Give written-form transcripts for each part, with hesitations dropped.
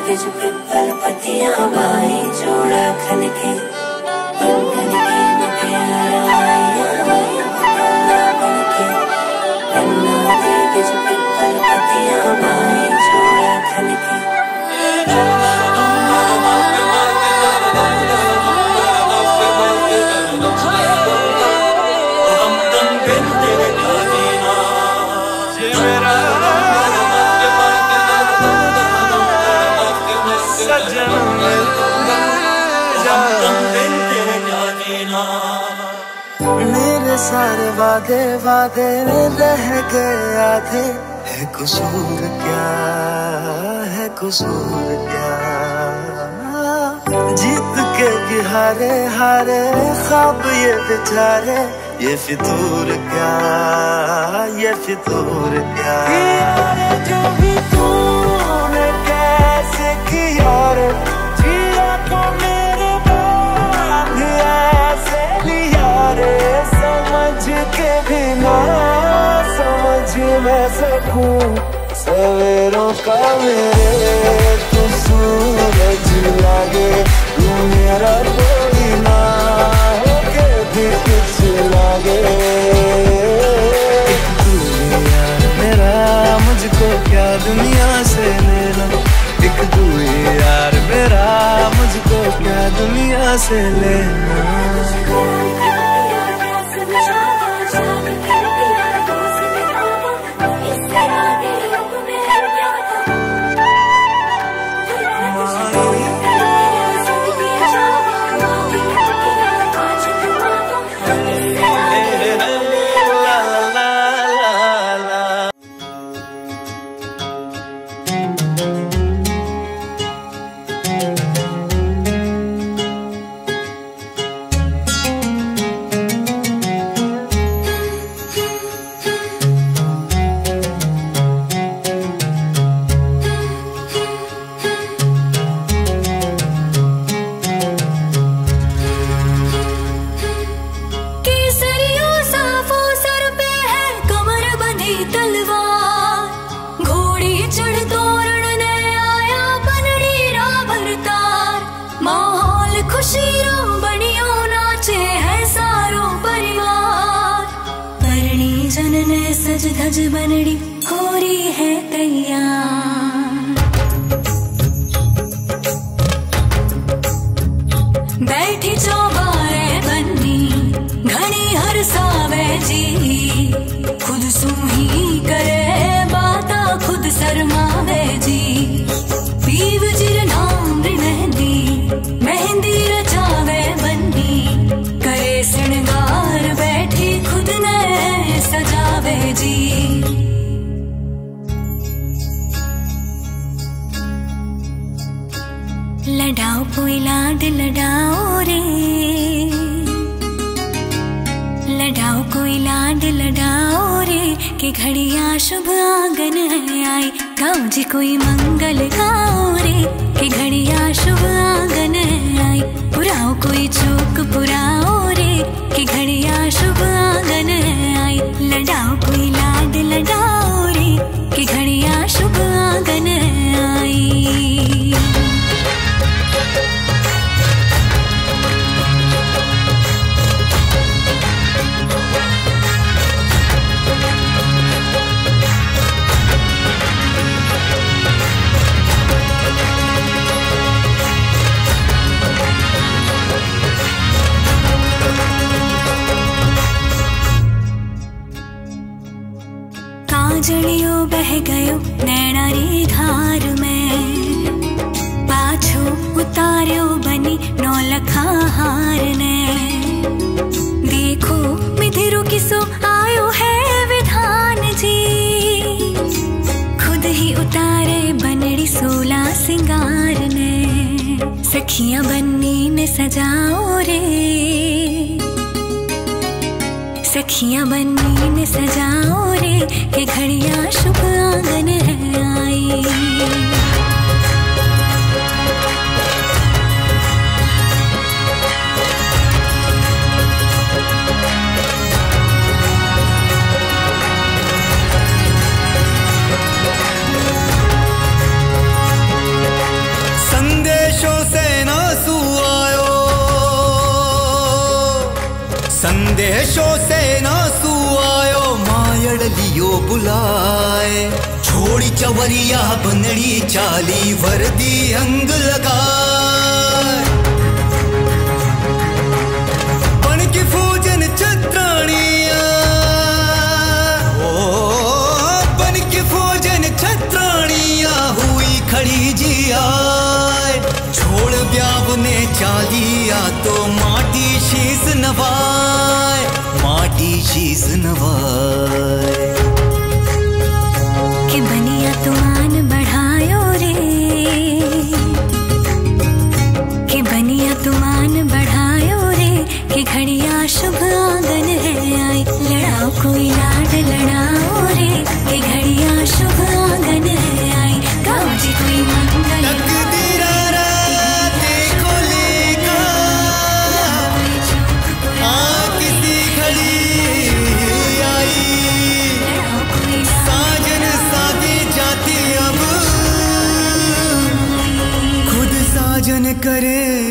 बिज पिपल पतियां बाई जोड़ा खनके बन के मुटियारा आइया आइया पटोला बनके गन्ना दे बिज पिपल पतियां बाई जोड़ा खनके मेरे सारे वादे वादे रह गए आधे, है कसूर क्या, है कसूर क्या। जीत के भी हारे हारे ख्वाब ये बेचारे, ये फितूर क्या, ये फितूर क्या। जो भी तूने कैसे किया रे, जिया को मेरे बाद ऐसे लिया रे, समझ के भी ना समझ मैं सकूं सवेरों का मेरे, तू सूरज लागे तू मेरा कोई ना होके भी कुछ लागे। एक तू यार मेरा मुझको क्या दुनिया से लेना, एक तू यार मेरा मुझको क्या दुनिया से लेना। सज धज बनड़ी हो रही है तैयार, बैठी चौबारे बन्नी घनी हर सावे जी, खुद सूही करे बाता खुद शर्मावे जी। पीव जिर नाम री मेहंदी मेहंदी रचावे बन्नी, करे श्रृंगार बैठी खुद ने सजावे जी। लडाओ कोई लाड लडाओ रे, लडाओ कोई लाड लडाओ रे, कि घड़िया शुभ आंगन है आई। गाओ जी कोई मंगल गाओ रे, कि घड़िया शुभ आंगन है आई। पुराओ कोई चौक पुराओ रे, कि घड़िया शुभ आंगन है आई। लडाओ कोई लाड लडाओ रे, कि घड़िया शुभ आंगन है आई। काजलियो बह गयो नैना री धार में, पाछो उतार्यो बनी नौलखा हार ने। देखो मिथिरो किसो आयो है विधान जी, खुद ही उतारे बनड़ी सोला सिंगार ने। सखियां बन्नी ने सजाओ रे, सखियां बन्नी ने सजाओ रे, कि घड़िया शुभ आंगन है आई। बुलाए। छोड़ी चवरिया बनड़ी चाली वर्दी अंग लगाए। बन की फौजन छत्राणिया, ओ बन की फौजन छत्राणिया हुई खड़ी जी आए। छोड़ ब्याव ने चालिया तो माटी शीस नवाए, माटी शीस नवाए। कि बनिया तुमान बढ़ायो रे, कि बनिया तुमान बढ़ायो रे, कि घड़िया शुभ आंगन है आई। लड़ाओ कोई लाड लड़ाओ रे, कि घड़िया शुभ आंगन है आई। गाँव जी कोई मंगल करे।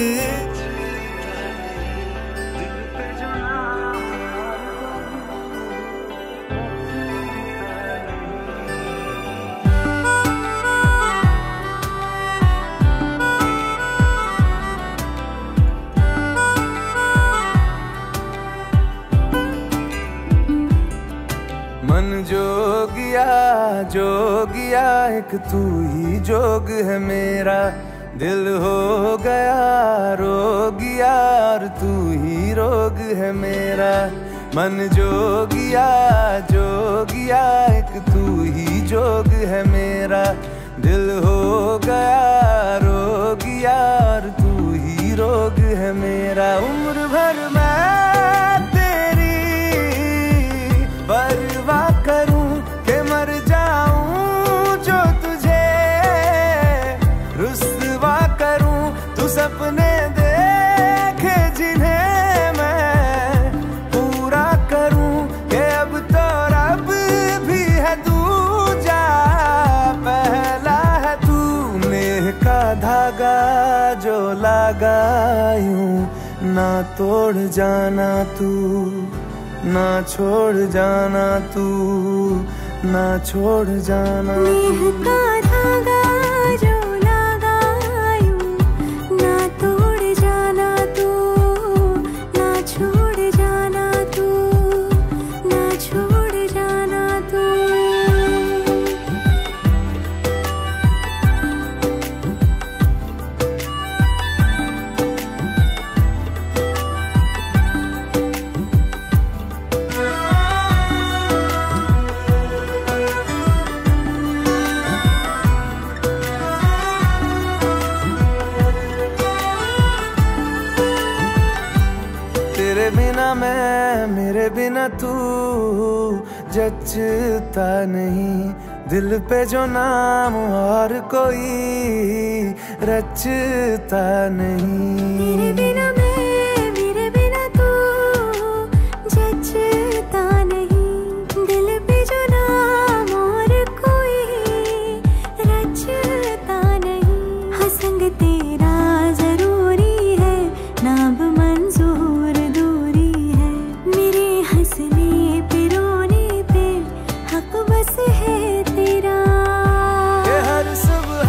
मन जोगिया जोगिया एक तू ही जोग है मेरा। दिल हो गया रोगिया और तू ही रोग है मेरा। मन जोगिया जोगिया एक तू ही जोग है मेरा। दिल हो गया रोगिया और तू ही रोग है मेरा। उम्र भर मैं तेरी परवाह करूं कि मर जाऊं जो तुझे रुस्वा करूं। तू सपने देखे जिन्हें मैं पूरा करूं कि अब तो रब भी है दूजा पहला है तू। नेह का धागा जो लगा यूं ना तोड़ जाना तू, ना छोड़ जाना तू, ना छोड़ जाना तू। नेह का धागा जो लगा यूं ना तोड़ जाना तू, ना छोड़ जाना तू, ना छोड़ जाना तू। तेरे बिना मैं मेरे बिना तू जचता नहीं। दिल पे जो नाम और कोई रचता नहीं। तेरे बिना मैं मेरे बिना तू जचता नहीं। दिल पे जो नाम और कोई रचता नहीं। हाँ संग तेरा जरूरी है, नाम मंजूर दूरी है। मेरे हंसने पे रोने पे हक बस है तेरा। कि हर सुबह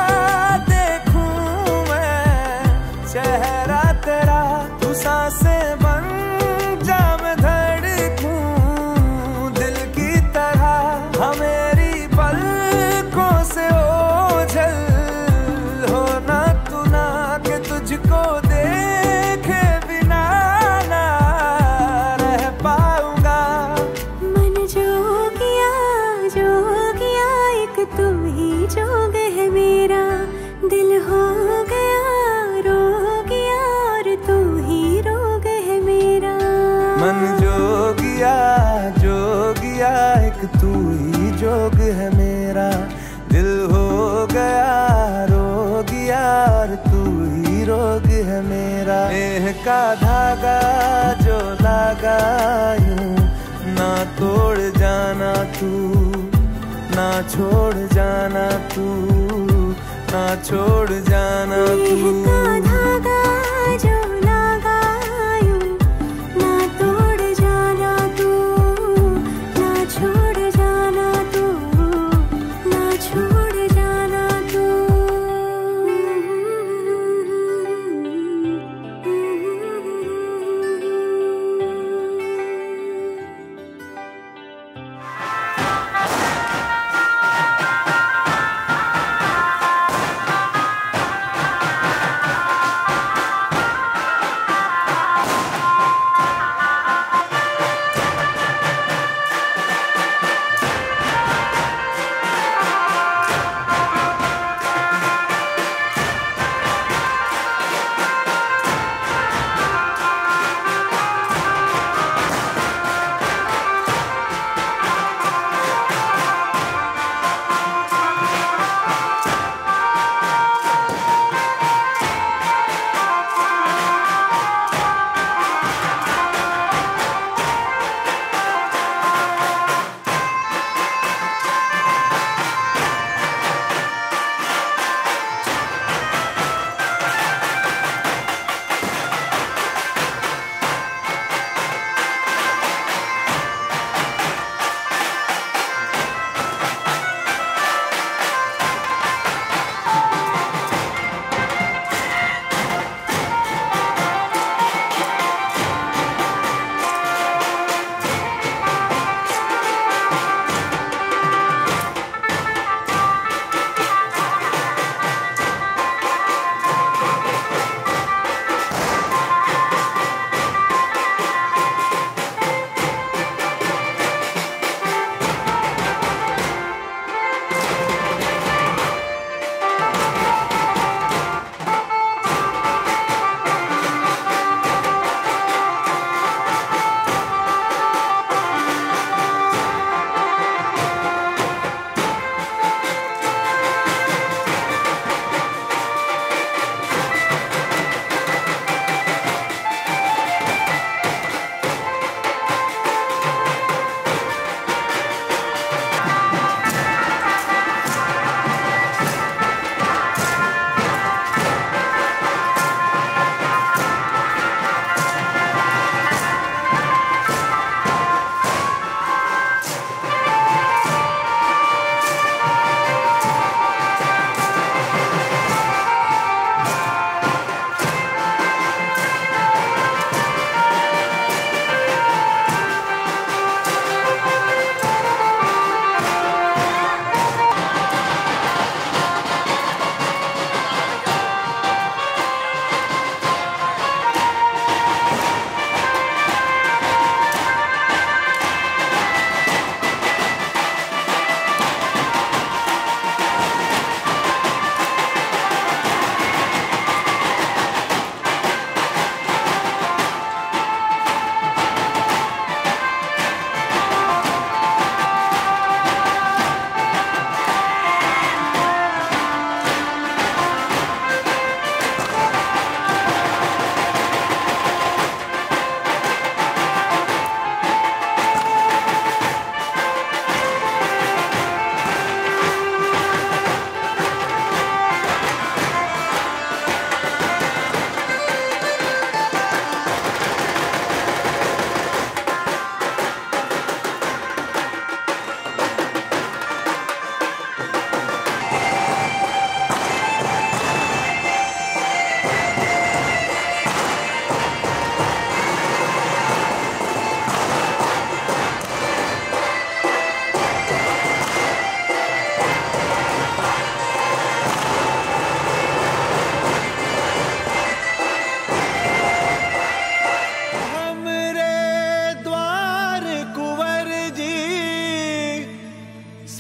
देखूं मैं चेहरा तेरा। तू सांसें बन जा मैं धड़कूं दिल की तरह। हाँ मेरी पलकों से ओझल होना तू ना, कि तुझको देखे बिना ना रह पाऊंगा। मन जोगिया जोगिया एक तू ही जोग है मेरा। दिल हो गया रोगिया और तू ही रोग है मेरा। मन जोगिया जोगिया एक तू ही जोग है मेरा। दिल हो गया रोगिया और तू ही रोग है मेरा। नेह का धागा जो लगा यूं ना तोड़ जाना तू, ना छोड़ जाना तू, ना छोड़ जाना तू। नेह का धागा जो लगा यूं ना तोड़ जाना तू, ना छोड़ जाना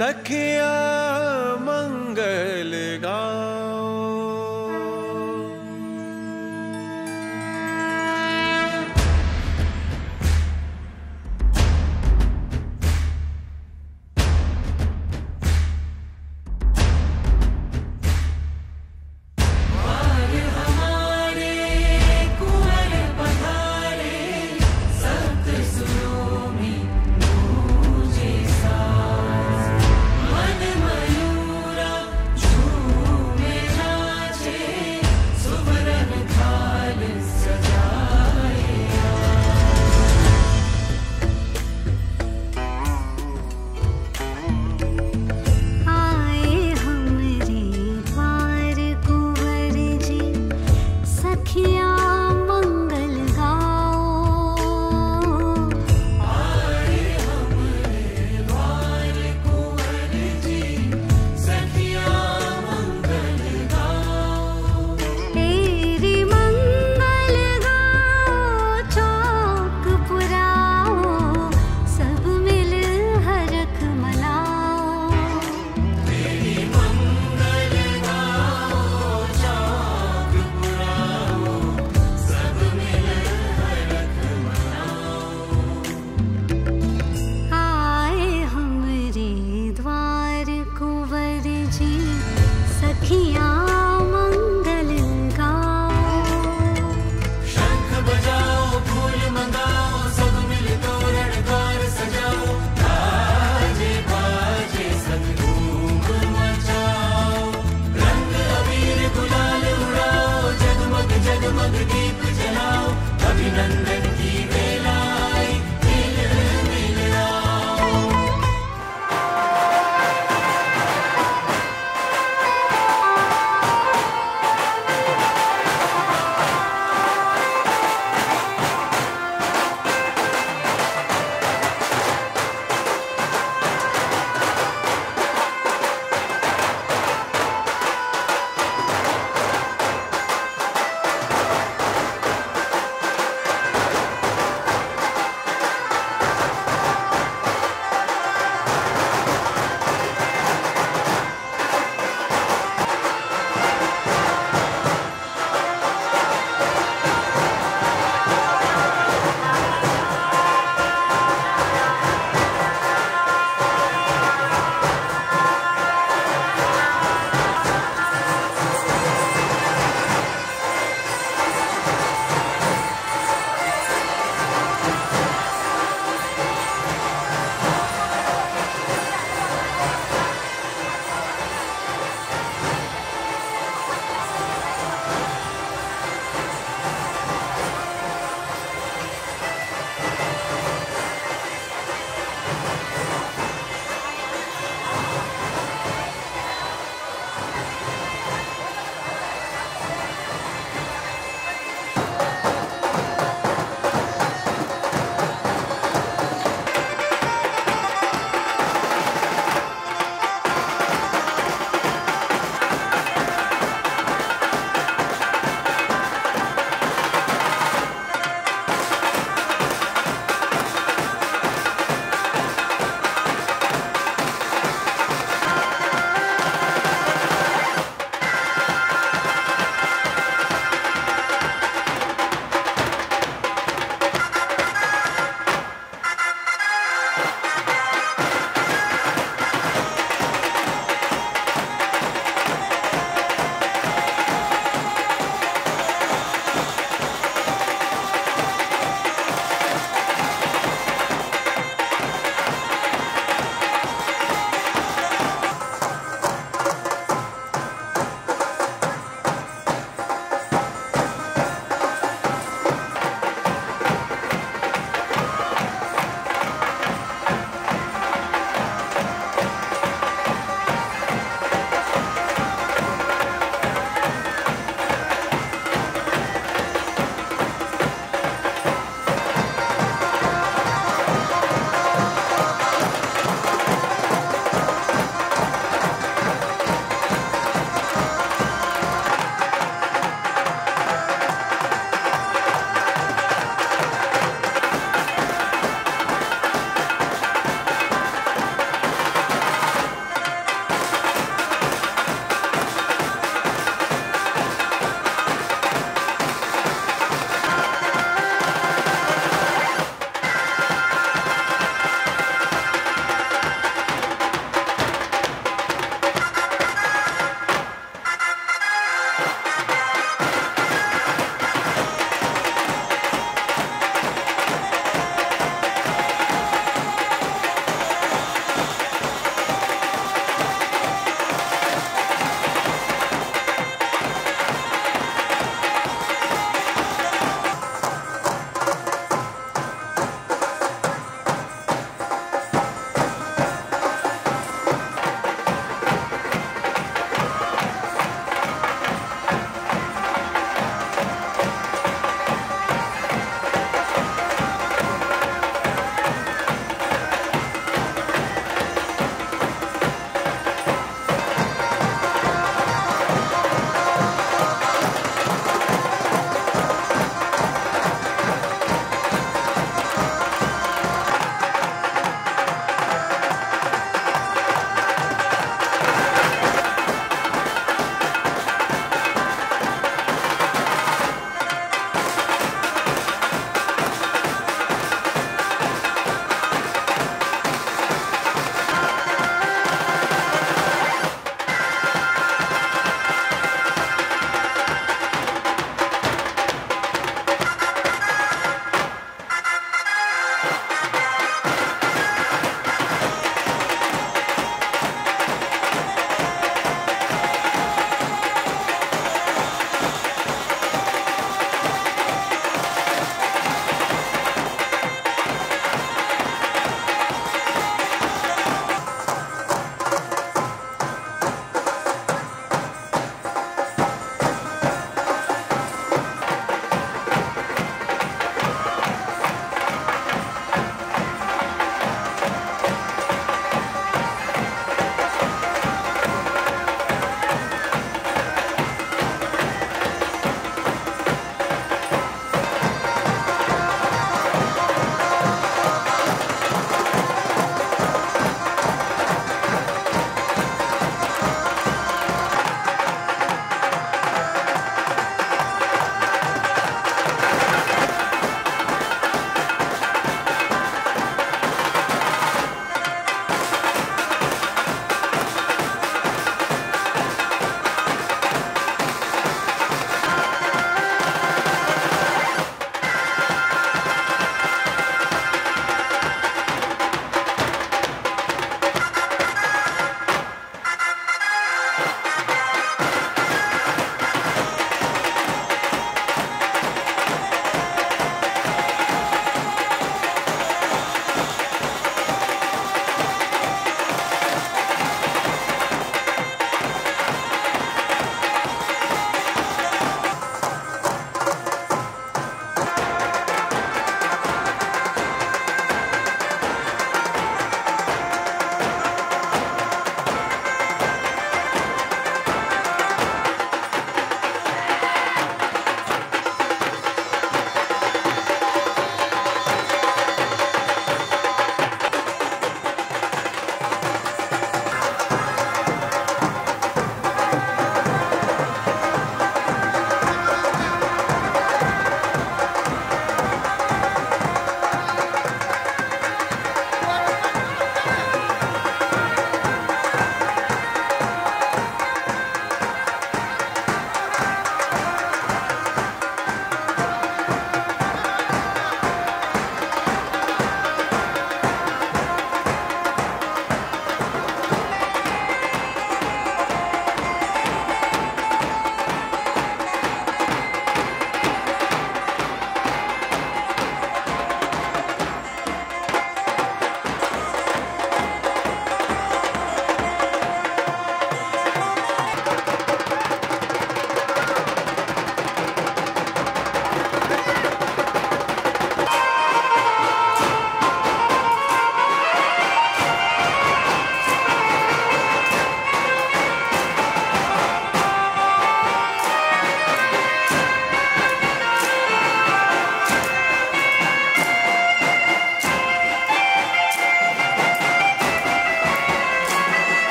सखिया मंगल गाओ। मन मयूरा झूमे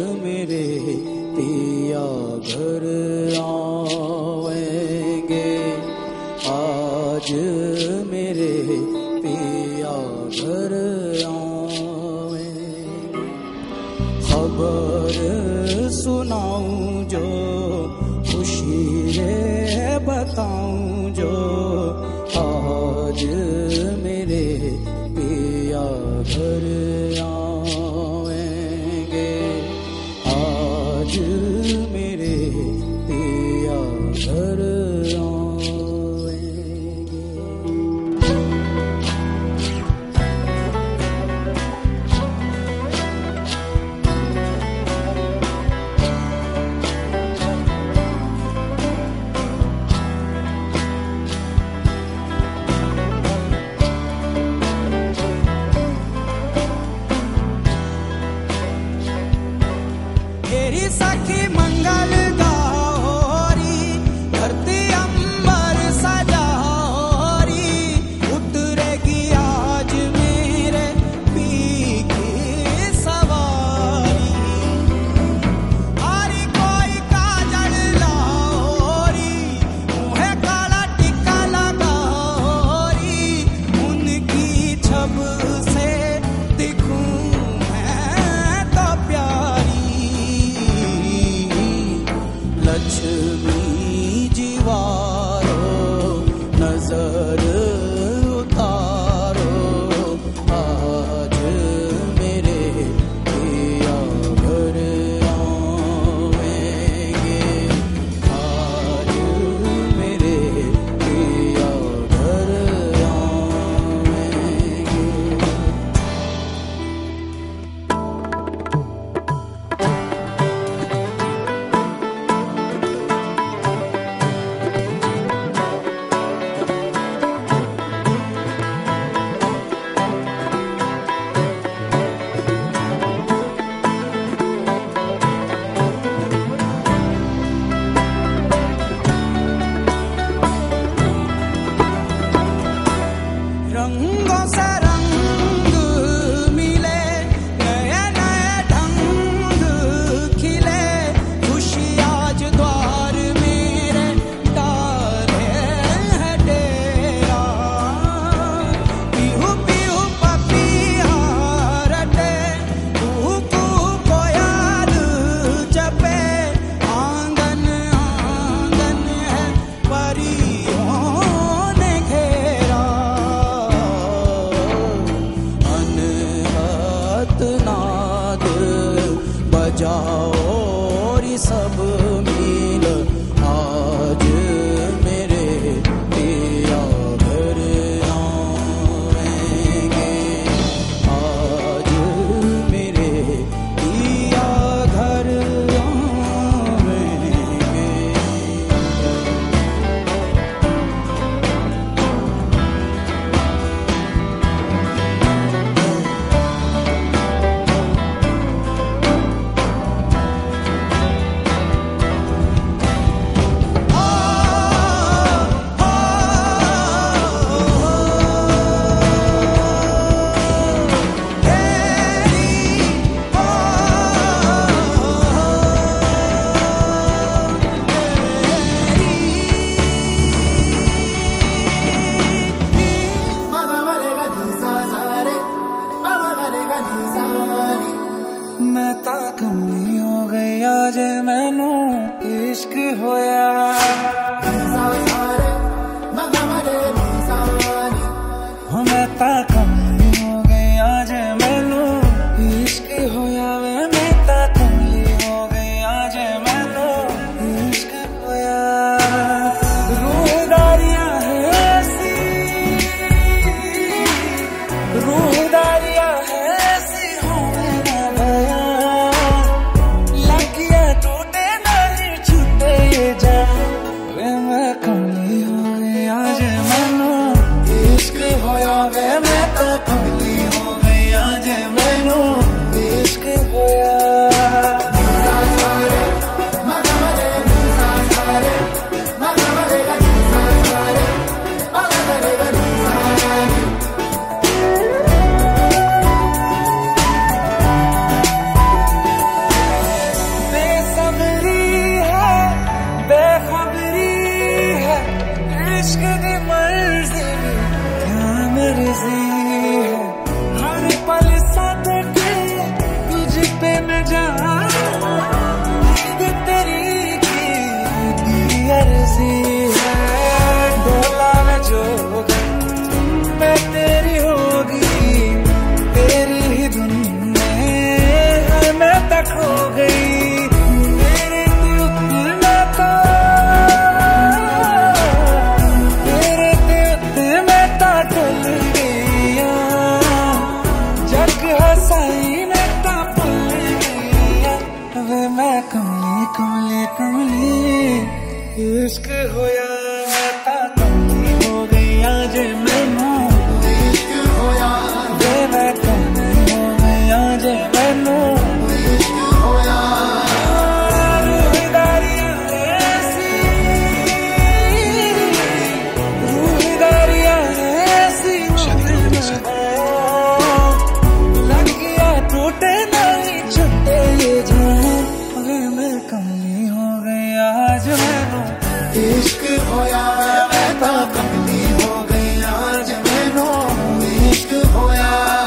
मेरे पिया घर आएंगे, आज मेरे पिया घर आएंगे। खबर सुनाऊं जो, खुशी रे बताऊं जो, आज मेरे पिया घर आएंगे, आज मेरे पिया घर आएंगे। तेरी सखी मंगल गौरी, धरती अंबर सजारी, उतरेगी आज मेरे पी की सवारी। आरी कोई काजल लाओरी, मुँहे काला टिक्का लगाओरी, उनकी छब से दिखूं मैं तो प्यारी। लक्ष्मी जीवारो नजर उतारो, आज मेरे पिया घर आएंगे, आज मेरे पिया घर आएंगे। रंगों से रंग मिले, नए नए ढंग खिले, खुशी आज द्वार मेरे डाले है डेरा। पीहू पीहू पपिया रटे, कुहू कुहू कोयल जपे, आंगन आंगन है परियों ने घेरा। अनहद नाद बजाओ री सब मिल, आज मेरे पिया घर आएंगे, आज मेरे पिया घर आएंगे। मैं तां कमली हो गई आज मैनू इश्क होया। हो मैं तां कमली हो गई आज मैनू इश्क होया वे, मैं तां कमली हो गई आज मैनू इश्क होया। रूहदारियां है ऐसी, रूहदारियां है ऐसी, होवे ना बयां, लगिया टूटे नहीं छूटे ये जान। कमली कमली कमली इश्क होया मैं कमली हो गई आज मैनू इश्क होया वे मैं कमली हो गई आज मैनू इश्क होया इश्क होया मैं तो कमली हो गई आज मैनू इश्क होया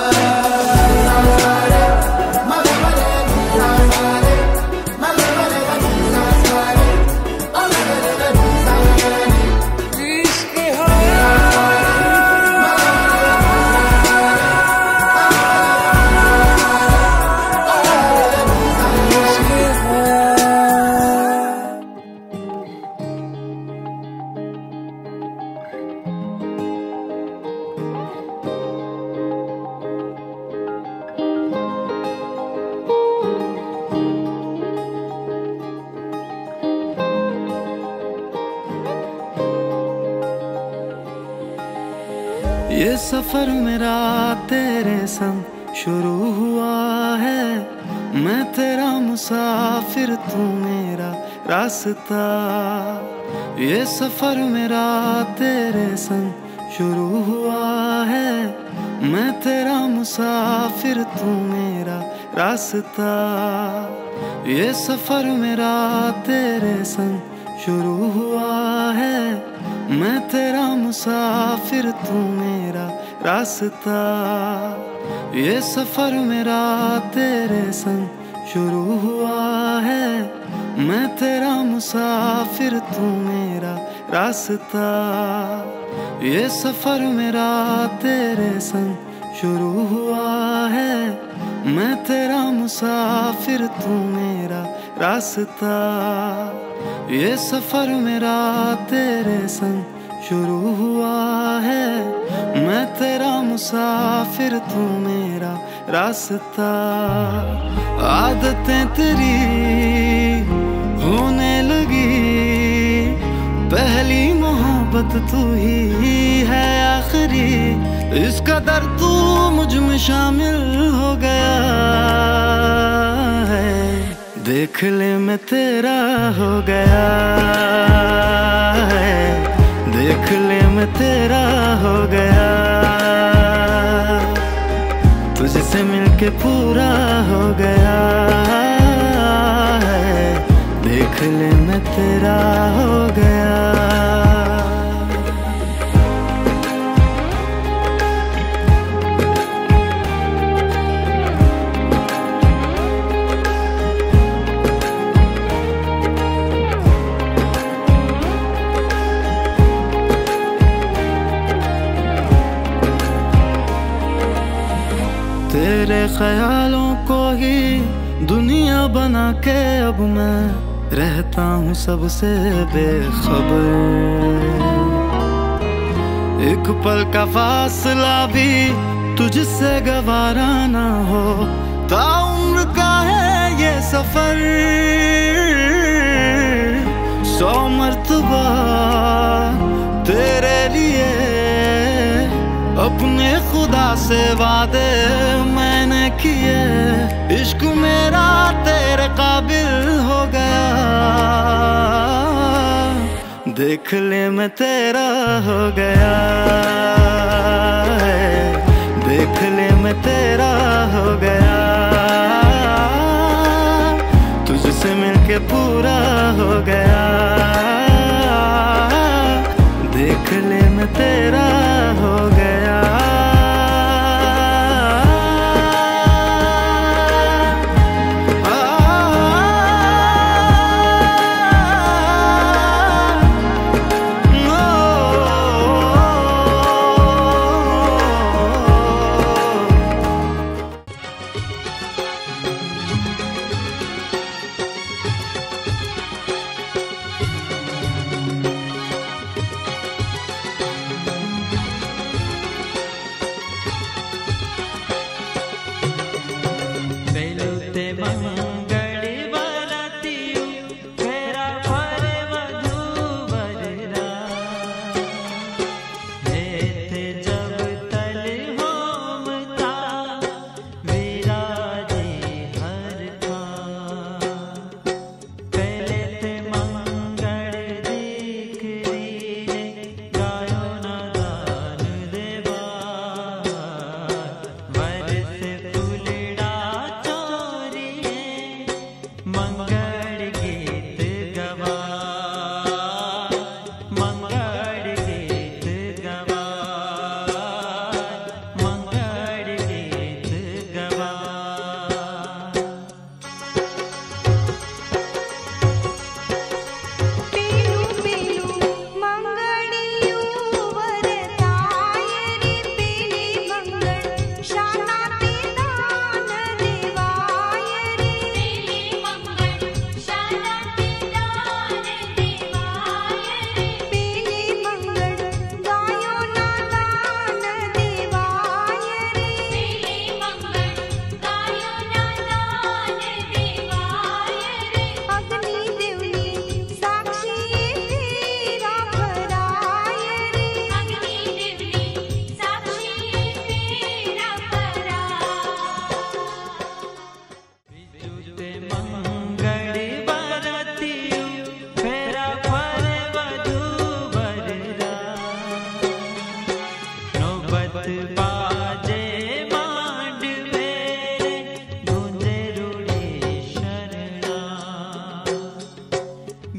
ये सफर मेरा तेरे संग शुरू हुआ है, मैं तेरा मुसाफिर तू मेरा रास्ता। ये सफर मेरा तेरे संग शुरू हुआ है, मैं तेरा मुसाफिर तू मेरा रास्ता। ये सफर मेरा तेरे संग शुरू हुआ है, मैं तेरा मुसाफिर तू मेरा रास्ता। ये सफर मेरा तेरे संग शुरू हुआ है, मैं तेरा मुसाफिर तू मेरा रास्ता। ये सफर मेरा तेरे संग शुरू हुआ है, मैं तेरा मुसाफिर तू मेरा रास्ता। ये सफर मेरा तेरे संग शुरू हुआ है, मैं तेरा मुसाफिर तू मेरा रास्ता। आदतें तेरी होने लगी, पहली मोहब्बत तू ही है आखिरी। इस कदर तू मुझ में शामिल हो गया है, देख ले मैं तेरा हो गया है, देख ले मैं तेरा हो गया। तुझसे मिलके पूरा हो गया है, देख ले मैं तेरा हो गया। तेरे ख्यालों को ही दुनिया बना के अब मैं रहता हूँ सबसे बेखबर। एक पल का फासला भी तुझसे गवारा ना हो, ताउम्र का है ये सफर। 100 मर्तबा तेरे लिए अपने खुदा से वादे मैंने किए, इश्क मेरा तेरे काबिल हो गया। देख ले मैं तेरा हो गया है, देख ले मैं तेरा हो गया। तुझसे मिलके पूरा हो गया, देख ले मैं तेरा हो गया।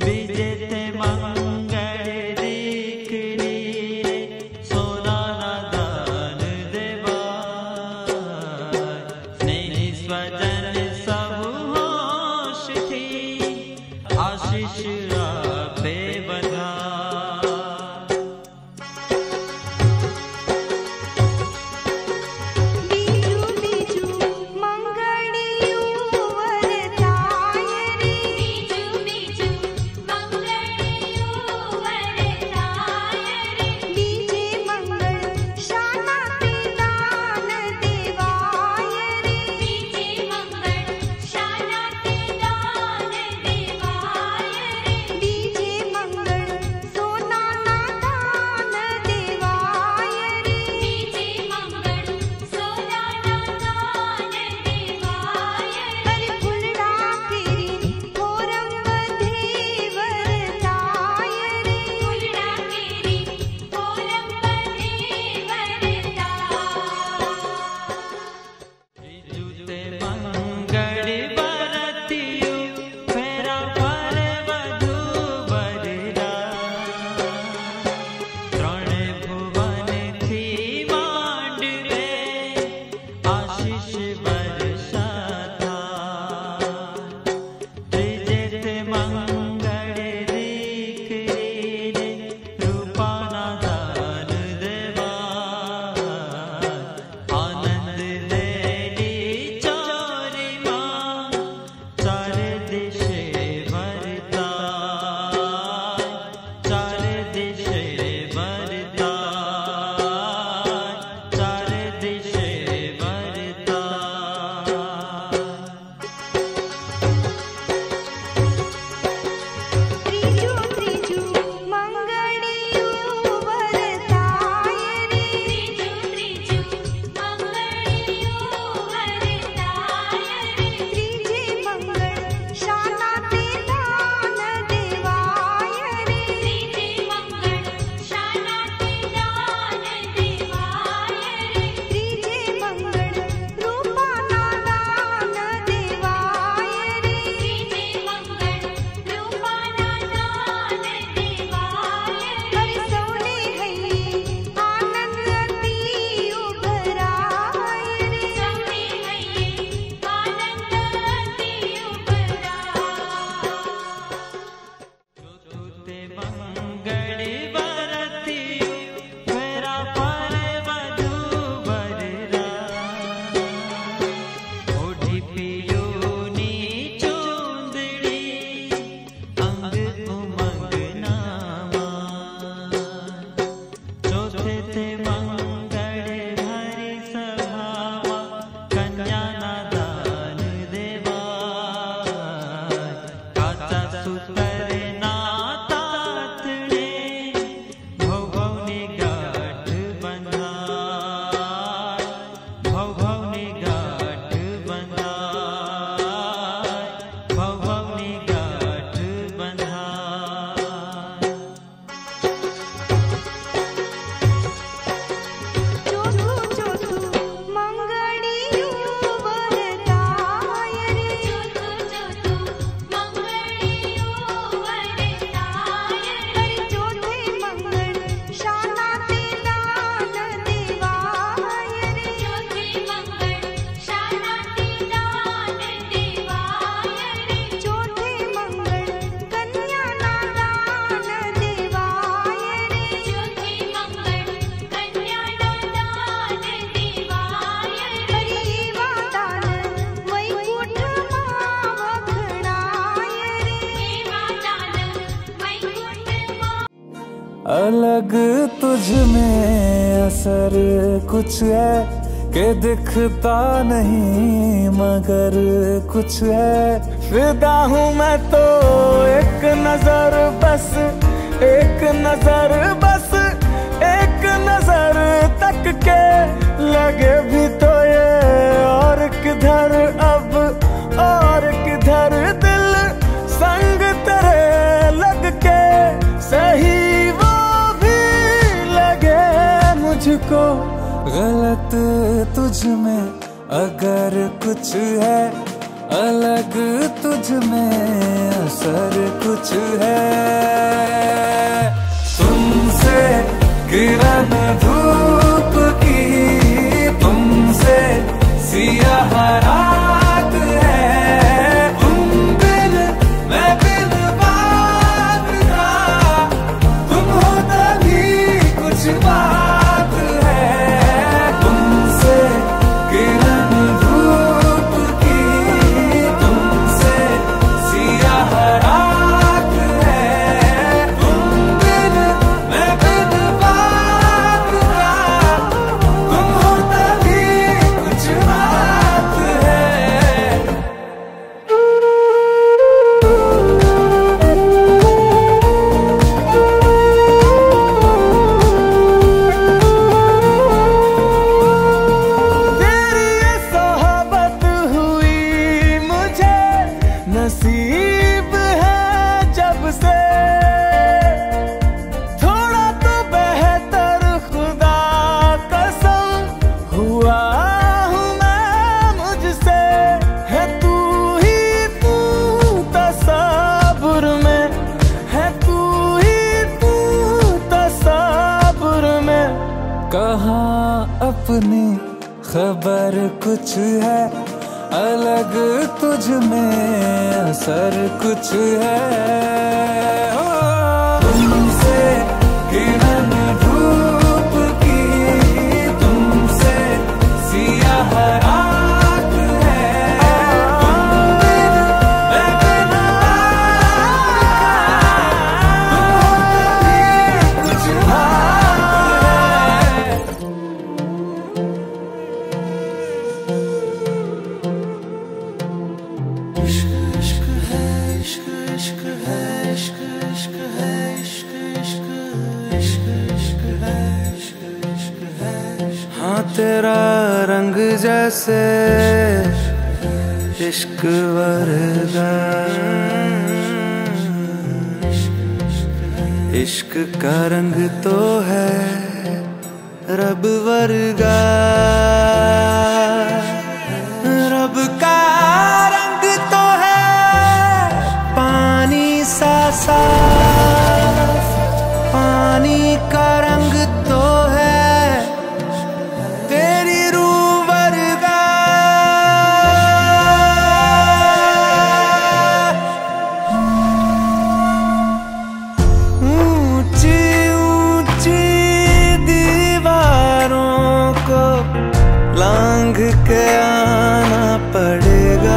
अलग तुझ में असर कुछ है कि दिखता नहीं मगर कुछ है। फिदा हूँ मैं तो एक नजर बस, एक नजर बस, एक नजर तक के लगे भी तो ये और किधर अब और किधर दिल संग तेरे लग के सही मुझको। गलत तुझ में अगर कुछ है, अलग तुझ में असर कुछ है। अपनी खबर कुछ है अलग, तुझ में असर कुछ है। तुमसे किरण धूप की, तुमसे सियाह रात है, तुम बिन मैं बिन तुम कुछ बात है। इश्क है, इश्क इश्क है, इश्क इश्क है, इश्क इश्क इश्क इश्क है, इश्क इश्क है। हाँ तेरा रंग जैसे इश्क वर्गा, इश्क का रंग तो है रब वर्गा, रब का रंग तो है पानी सा साफ, पानी का रंग तो है तेरी रूह वर्गा। ऊंची ऊंची दीवारों को लांघ के आना पड़ेगा,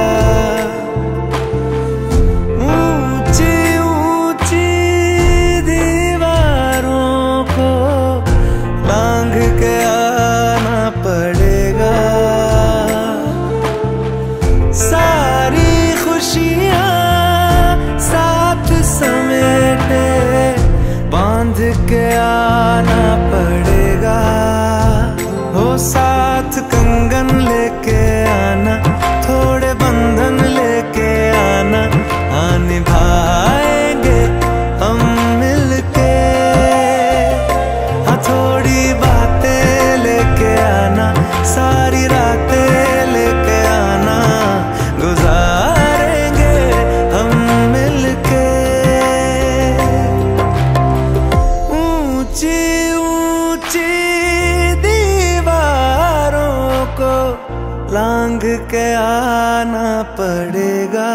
ऊंची ऊंची दीवारों को लांघ के आना पड़ेगा। सारी खुशियाँ साथ समेटे बांध के आना पड़ेगा, हो साथ कंगन लेके आना, थोड़े बंधन लेके आना, हाँ निभाएंगे हम मिलके, हाँ थोड़ी बातें लेके आना, सारी रातें लेके आना, गुजारेंगे हम मिलके। ऊंची ऊंची दीवारों को लांघ के आना पड़ेगा।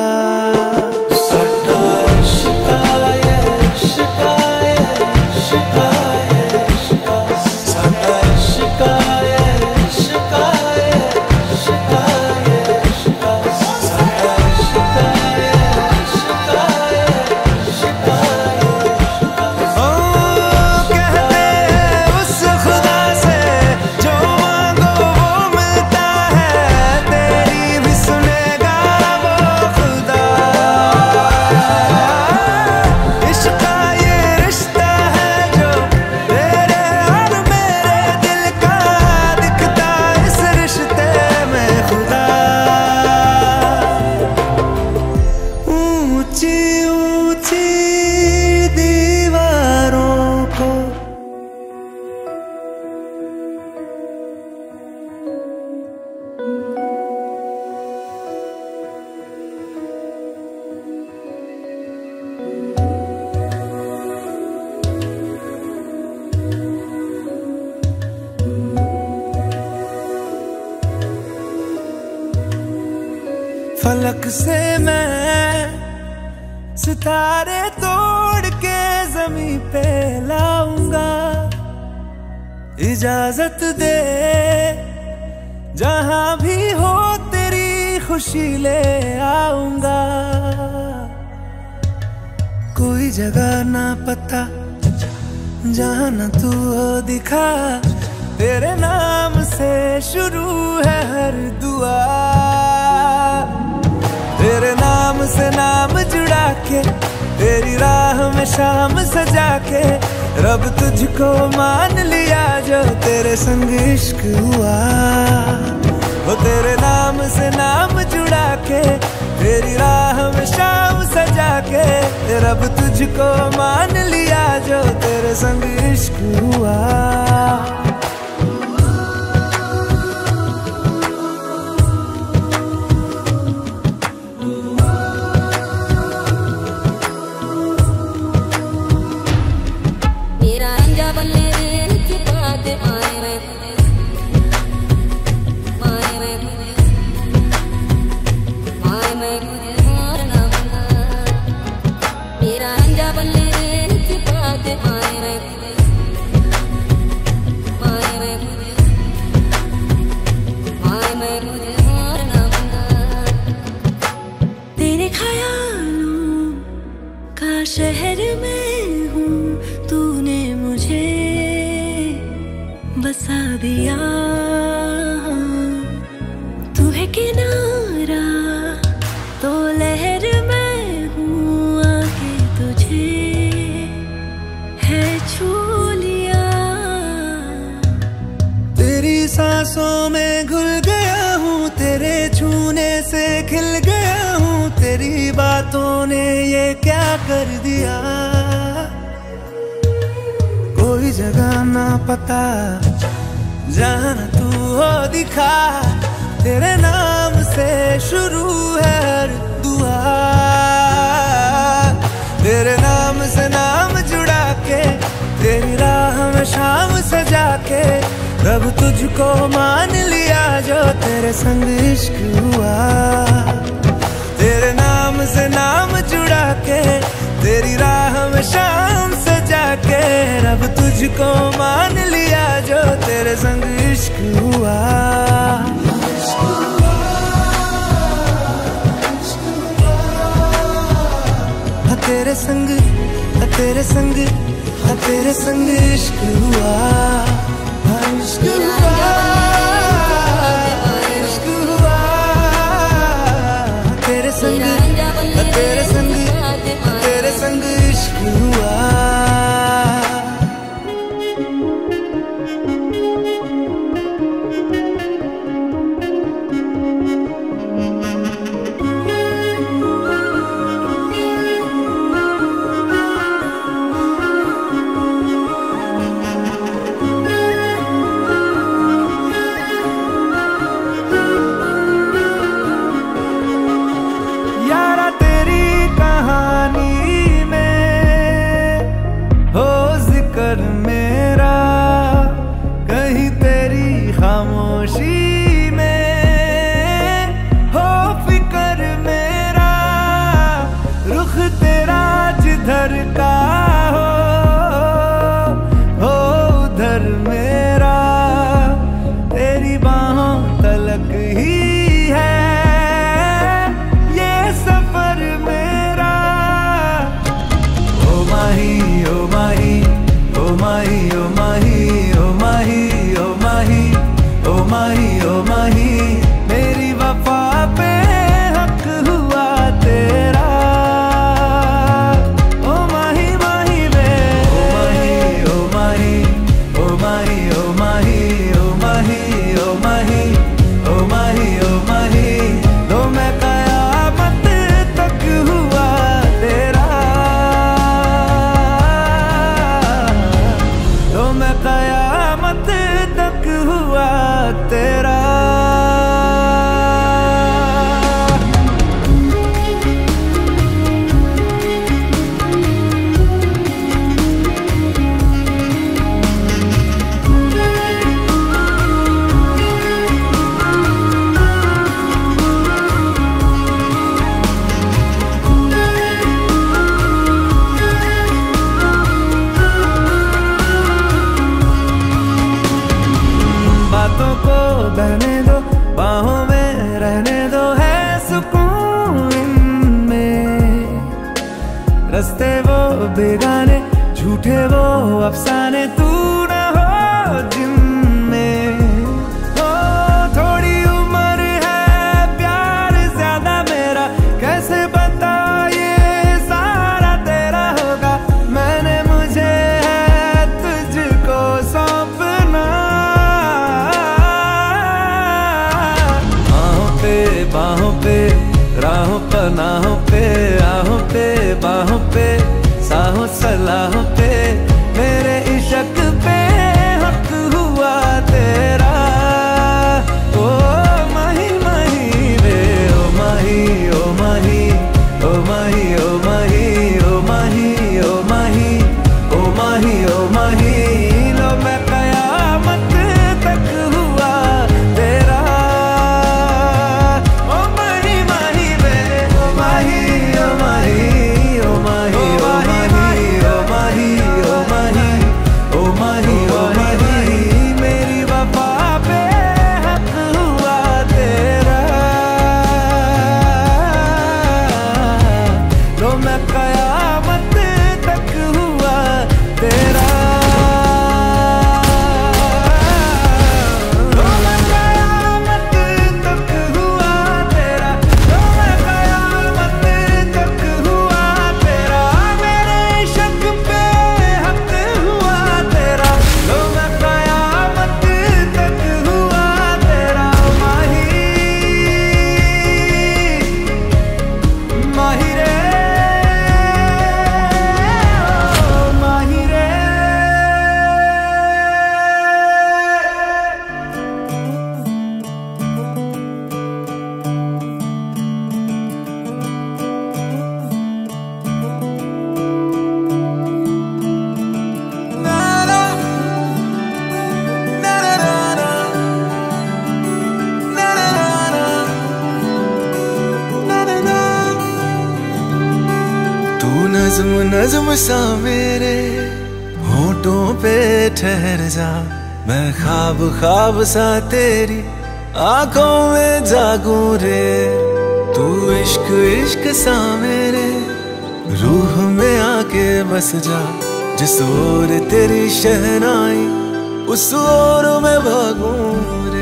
फलक से मैं सितारे तोड़ के जमीन पे लाऊंगा, इजाजत दे जहां भी हो तेरी खुशी ले आऊंगा। कोई जगह ना पता जहां न तू हो दिखा, तेरे नाम से शुरू है हर दुआ, तेरे नाम से नाम जुड़ा के, तेरी राह में शाम सजा के, रब तुझको मान लिया जो तेरे संग इश्क हुआ। वो तेरे नाम से नाम जुड़ा के, तेरी राह में शाम सजा के, रब तुझको मान लिया जो तेरे संग इश्क हुआ। शहर में हूँ तूने मुझे बसा दिया, तू है किनारा तो लहर में हूँ, आके तुझे है छू लिया। तेरी सांसों में घुल गया हूँ, तेरे छूने से खिल गया हूँ, तेरी बातों ने ये क्या कर दिया। कोई जगह ना पता जहाँ तू हो दिखा, तेरे नाम से शुरू है हर दुआ। तेरे नाम से नाम जुड़ा के, तेरी राह में शाम सजा के, रब तुझको मान लिया जो तेरे संग इश्क हुआ। तेरे नाम से नाम जुड़ा के, तेरी राह में शाम सजा के, रब तुझको मान लिया जो तेरे संग इश्क हुआ। तेरे संग, तेरे संग, तेरे संग इश्क हुआ, इश्क हुआ, इश्क हुआ। तेरे संग, तेरे संग, तेरे संग इश्क हुआ। खामोशी में हो फिकर मेरा, रुख तेरा जिधर का हो उधर मेरा, तेरी बाहों तलक ही है ये सफर मेरा। ओ माही, ओ माही, ओ माही, ओ माही, ओ माही, ओ माही, ओ माही, ओ माही, मेरी वफा पे हक हुआ तेरा। ओ माही, माही वे, ओ माही, ओ माही, ओ माही, ओ माही, ओ माही, ओ माही, ओ माही, ओ माही, तो मैं कयामत तक हुआ तेरा, तो मैं कयामत तक हुआ तेरा। बातों को बहने दो, बाहों में रहने दो, है सुकून इनमें। रस्ते वो बेगाने, झूठे वो अफसाने, तू न हो जिनमें। ओ थोड़ी उम्र है, प्यार ज्यादा मेरा, कैसे बता ये सारा तेरा होगा। मैंने मुझे है तुझको सौंपना, बाहों पे, राहों पनाहों पे, आहों पे, बाहों पे, साहों सलाहों पे, मेरे इश्क पे हक हुआ तेरा। ओ माही, माही वे, ओ माही, ओ माही, ओ माही, ओ माही, ओ माही, ओ माही, ओ माही, ओ माही, लो मैं कयामत तक हुआ तेरा। ओ माही, माही वे, ओ माही, ओ माही, ओ माही, ओ माही, ओ माही, नज्म नज्म सा मेरे होठों पे ठहर जा, मैं ख्वाब ख्वाब सा तेरी आंखों में जागूं रे। तू इश्क इश्क सा मेरे रूह में आके बस जा, जिस ओर तेरी शहनाई उस ओर मैं भागूं रे।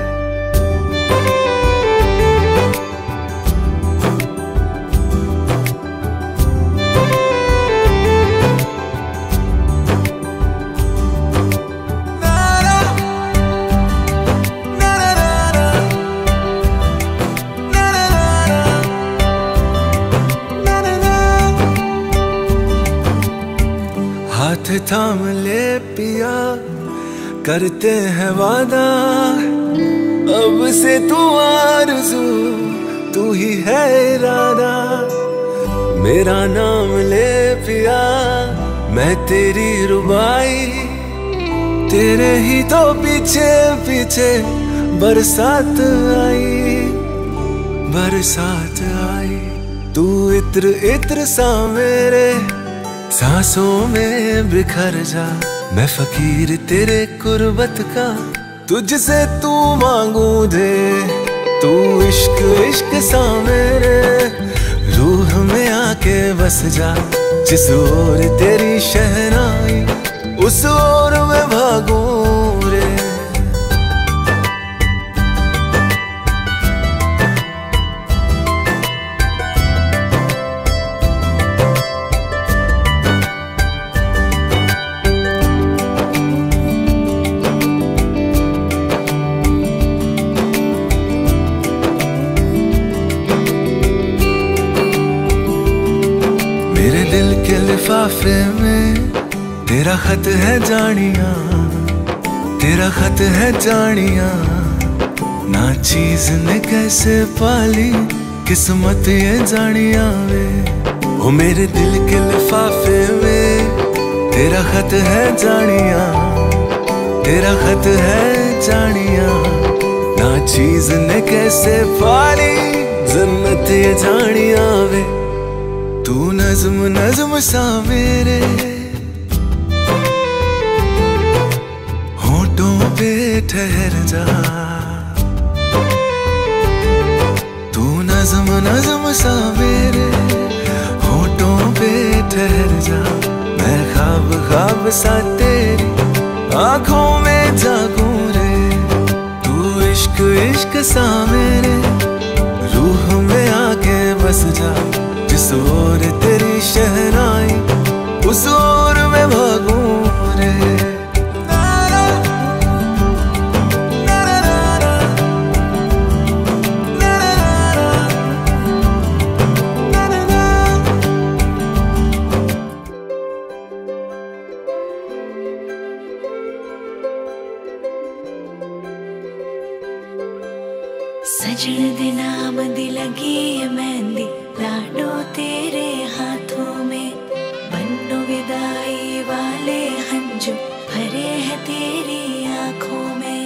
हाथ थाम ले पिया, करते हैं वादा, अब से तू आरज़ू तू ही है इरादा। मेरा नाम ले पिया, मैं तेरी रुबाई, तेरे ही तो पीछे पीछे बरसात आई, बरसात आई। तू इत्र इत्र सा मेरे सांसों में बिखर जा, मैं फकीर तेरे कुर्बत का, तुझसे तू मांगू दे। तू इश्क इश्क सा मेरे रूह में आके बस जा, जिस ओर तेरी शहनाई उस ओर मैं भागूं रे। मेरे दिल के लिफाफे में तेरा खत है जानिया, तेरा खत है जानिया। ना चीज ने कैसे पाली किस्मत ये जानिया वे। ओ मेरे दिल के लिफाफे में तेरा खत है जानिया, तेरा खत है जानिया। ना चीज ने कैसे पाली जन्नत ये जानिया वे। तू नज्म नज्म सा मेरे होठों पे ठहर जा, तू नज्म नज्म सा मेरे होठों पे ठहर जा। मैं ख्वाब ख्वाब सा तेरी आंखों में जागूं रे। तू इश्क इश्क सा मेरे रूह में आके बस जा, जिस ओर तेरी शहनाई उस ओर मैं भागूं रे। सजन दे नाम दी लगी है मेहंदी, लाडो तेरे हाथों में। बन्नो विदाई वाले हंजू भरे हैं तेरी आंखों में।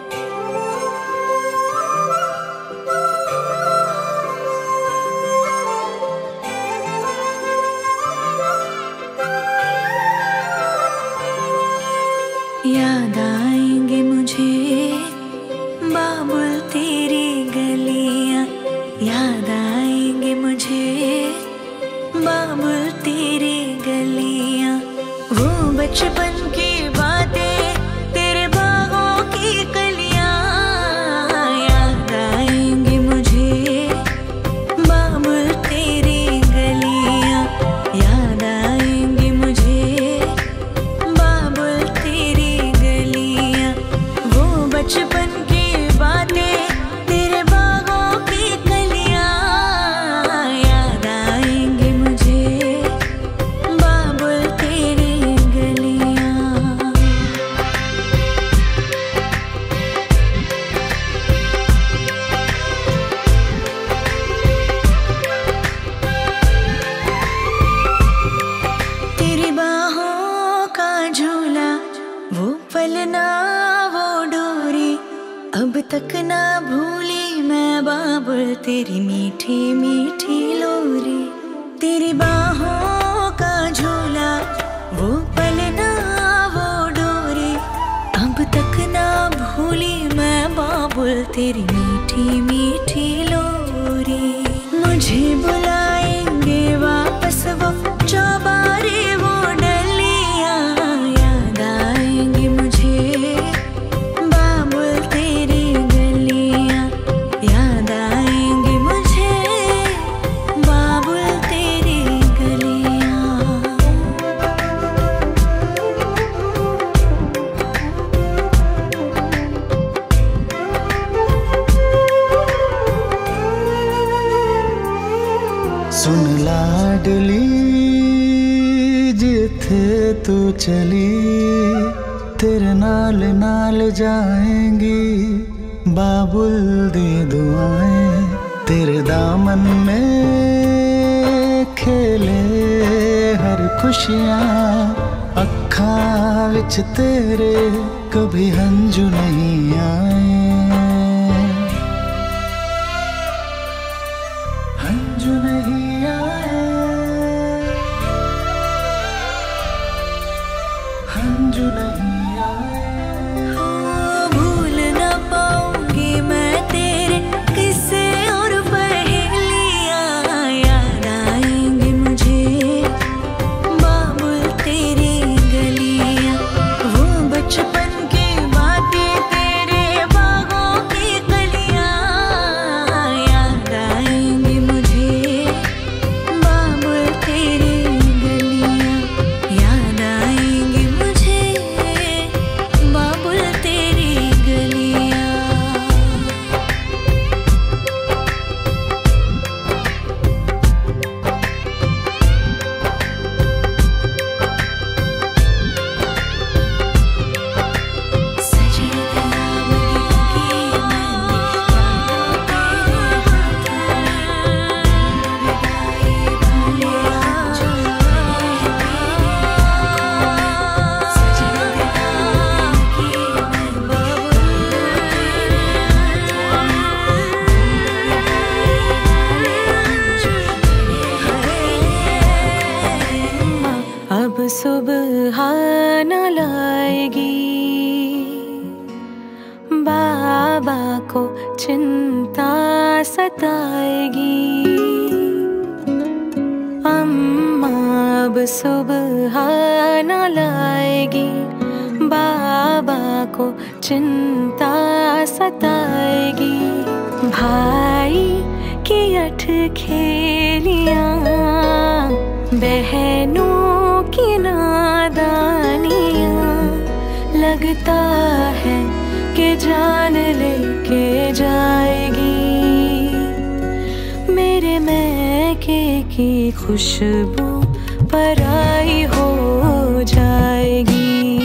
याद आएंगे मुझे बाबुल तेरी गलियां, याद आएंगे मुझे बाबुल तेरी गलियां। वो बचपन की बातें तेरे बागों की कलियां, याद आएंगे मुझे बाबुल तेरी गलियां। याद आएंगे मुझे बाबुल तेरी गलियां। वो बचपन की बातें तेरे बागों की कलियां, याद आएंगे मुझे बाबुल तेरी गलियां। तेरी बाहों का झूला, वो पलना वो डोरी, अब तक ना भूली मैं बाबुल तेरी मीठी मीठी लोरी। तेरी बाहों तेरी मीठी मीठी लोरी। मुझे बुलाएंगे वापस वो चौबारे वो डलियां, याद आएंगे मुझे बाबुल तेरी गलियां, याद आएंगे मुझे बाबुल तेरी गलियां। सुन लाडली जिथे तू चली, तेरे नाल नाल जाएंगी बाबुल दी दुआएं। तेरे दामन में खेले हर खुशियाँ, अखां विच तेरे कभी हंजू नहीं आए, हंजू नहीं आए, हंजू नहीं आए। भूल न पाऊंगी मैं तेरे किस्से और पहेलियां, याद आएंगे मुझे बाबुल तेरी गलियां। वो बचपन की बातें तेरे बागों की कलियां, याद आएंगे मुझे बाबुल तेरी गलियां, याद आएंगे मुझे बाबुल तेरी गलियां। सजी गुलाबों की अब सुबह न लाएगी, बाबा को चिंता सताएगी। अम्मा अब सुबह न लाएगी, बाबा को चिंता सताएगी। भाई की अठ खेलियां, बहनों की नादानियां, लगता है कि जान लेके जाएगी। मेरे मैके की खुशबू पराई हो जाएगी,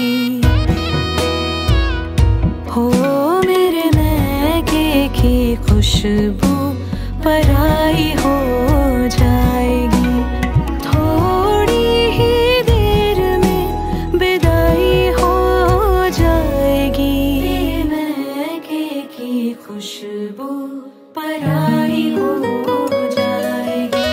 हो मेरे मैके की खुशबू पराई हो जाएगी। थोड़ी ही देर में विदाई हो जाएगी, मैके की खुशबू पराई हो जाएगी।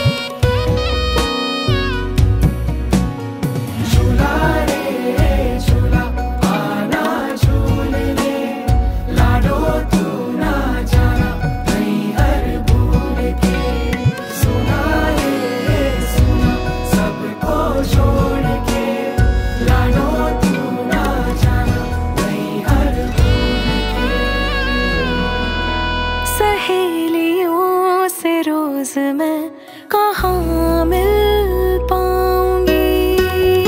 झूला रे झूला आना झूलने, लाडो तू ना जाना कहीं हर भूल के। सुना रे सुना सबको छोड़ के, लाडो तू ना जाना कहीं हर भूल के। सहेलियों से रोज मैं कहाँ मिल पाऊंगी,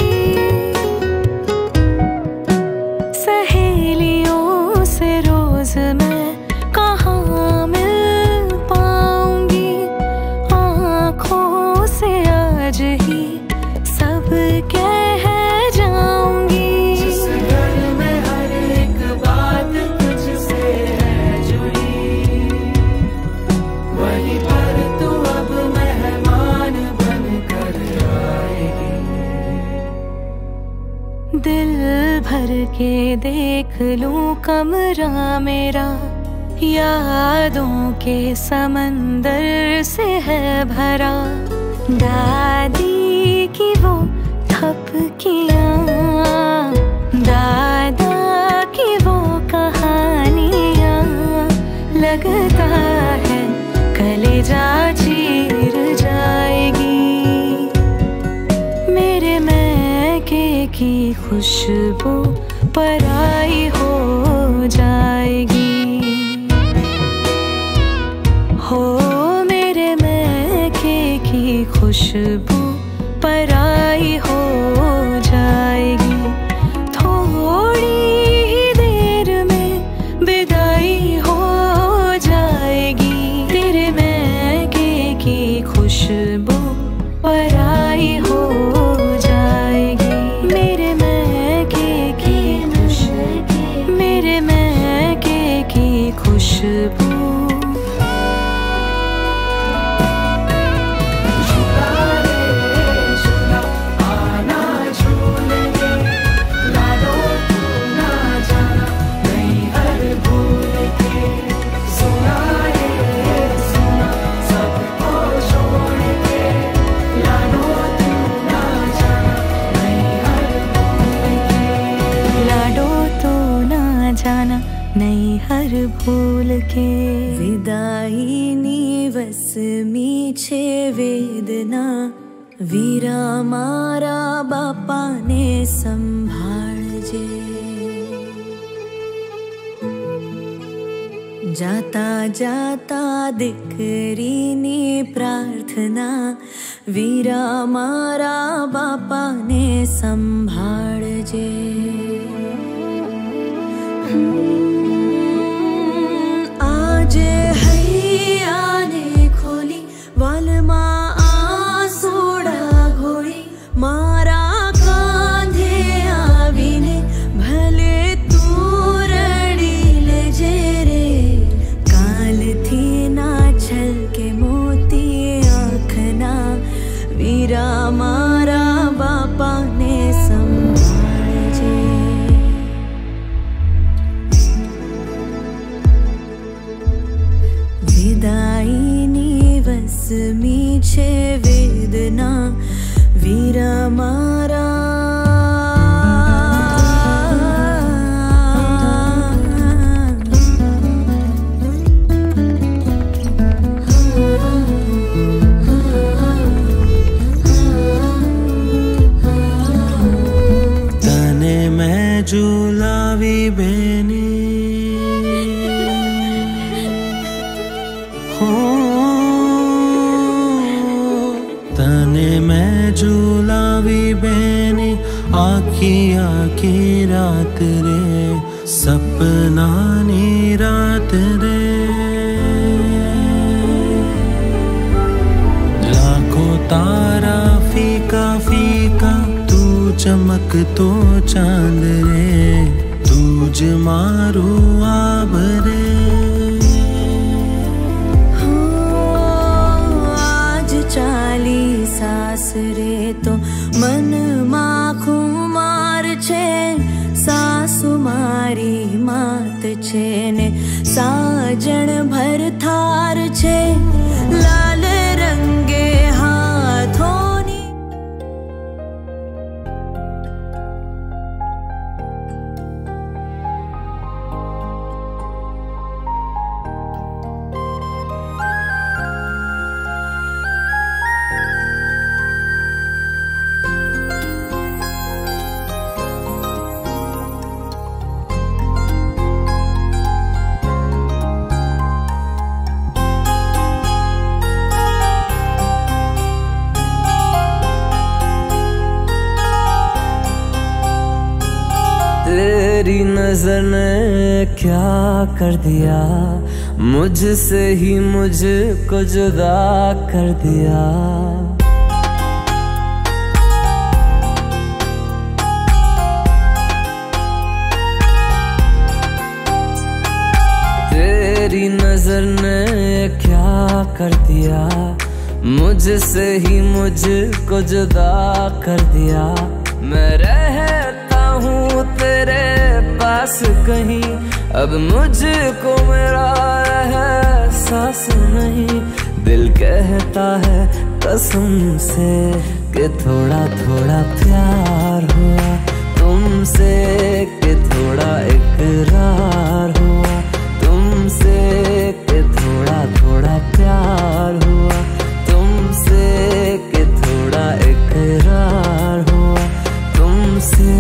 सहेलियों से रोज मैं कहाँ मिल पाऊंगी। आँखों से आज ही सब कह जाऊंगी। जिस घर में हर एक बात तुझसे है जुड़ी, वहीं पर तू अब मेहमान बनकर आएगी। दिल भर के देख लूं कमरा मेरा, यादों के समंदर से है भरा। दादी की वो थपकियाँ, दादा की वो कहानियाँ, की खुशबू पराई हो जाएगी। हो मेरे मैके की खुशबू पराई हो जाएगी। थोड़ी ही देर में विदाई हो जाएगी। तेरे मैके की खुशबू पराई हो जाएगी। मेरे मैके की खुशबू, मेरे मैके की खुशबू। नैहर भूल के विदाईनी वसमीचे वेदना वीरा मारा बापा ने संभाळजे। जाता जाता दीकरीनी प्रार्थना वीरा मारा बापा ने संभाळजे। आज हैया ने खोली वालमा आसूड़ा घोड़ी मारा कांधे आवीने भले तू रड़ी ले जेरे। काल थी ना छल के मोती आँखना वीरा मारा बापा ने संभाळजे। विदाईनी वसमीचे वेदना वीरा मारा। तने मैं झूलावी बेनी तने मैं झूलावी बेनी आखी आखी रात रे सपना नी रात रे। लाखों तारा फीका फीका तू चमक तो चांद रे तुझ मारू आब रे। सास रे तो मन माखू मार छे सासु मारी मात छे ने साजन भर थार छे लाल रंगे हाथोनी। तेरी नजर ने क्या कर दिया मुझसे ही मुझको जुदा कर दिया। तेरी नजर ने क्या कर दिया मुझसे ही मुझको जुदा कर दिया। मैं रहता हूँ तेरे पास कहीं अब मुझको मेरा एहसास नहीं। दिल कहता है कसम से कि थोड़ा थोड़ा प्यार हुआ तुमसे, कि थोड़ा इकरार हुआ तुमसे, कि थोड़ा थोड़ा प्यार हुआ तुमसे, कि थोड़ा इकरार हुआ तुमसे।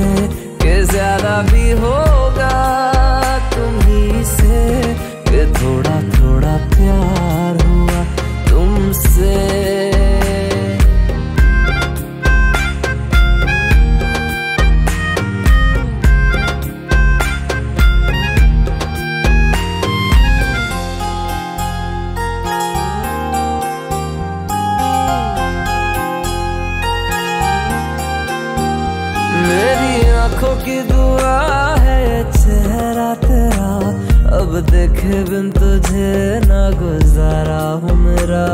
आंखों की दुआ है चेहरा तेरा, अब देखे बिन तुझे ना गुजारा हूँ मेरा।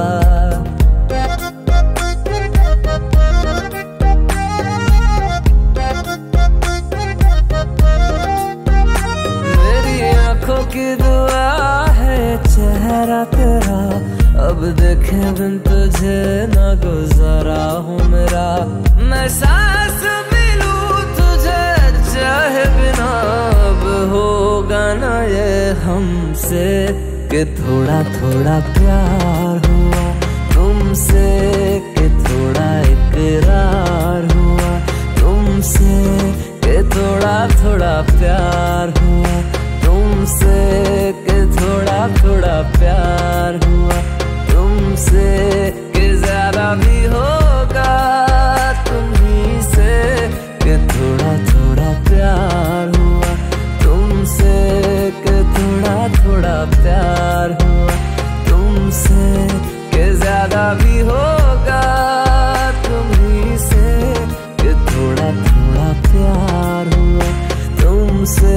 मेरी आंखों की दुआ है चेहरा तेरा, अब देखे बिन तुझे ना गुजारा हूँ मेरा। मैं सांस भी लूं तुझे चाहे बिना, अब होगा ना ये हमसे कि थोड़ा थोड़ा प्यार हुआ तुमसे, कि थोड़ा इकरार हुआ तुमसे, कि थोड़ा थोड़ा प्यार हुआ तुमसे, कि थोड़ा थोड़ा प्यार हुआ तुमसे, कि ज्यादा भी होगा तुम्हीं से, कि थोड़ा थोड़ा प्यार हुआ तुमसे, कि थोड़ा थोड़ा प्यार हुआ तुमसे, कि ज्यादा भी होगा तुम्हीं से, कि थोड़ा थोड़ा प्यार हुआ तुमसे।